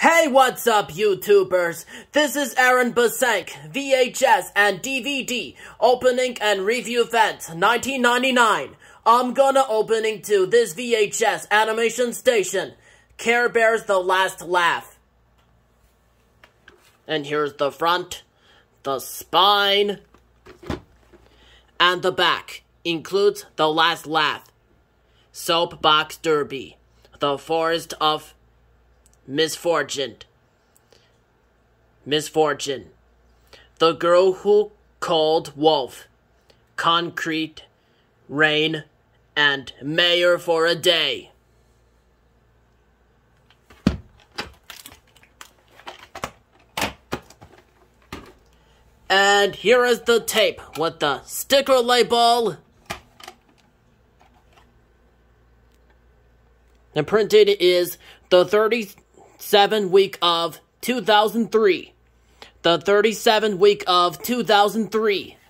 Hey, what's up, YouTubers? This is Aaron Basank, VHS and DVD, opening and review event, 1999. I'm gonna opening to this VHS animation station, Care Bears The Last Laugh. And here's the front, the spine, and the back. Includes The Last Laugh, Soapbox Derby, The Forest of Misfortune, The Girl Who Called Wolf, Concrete, Rain, and Mayor for a Day. And here is the tape with the sticker label. And printed is the 37 week of 2003. The 37 week of 2003.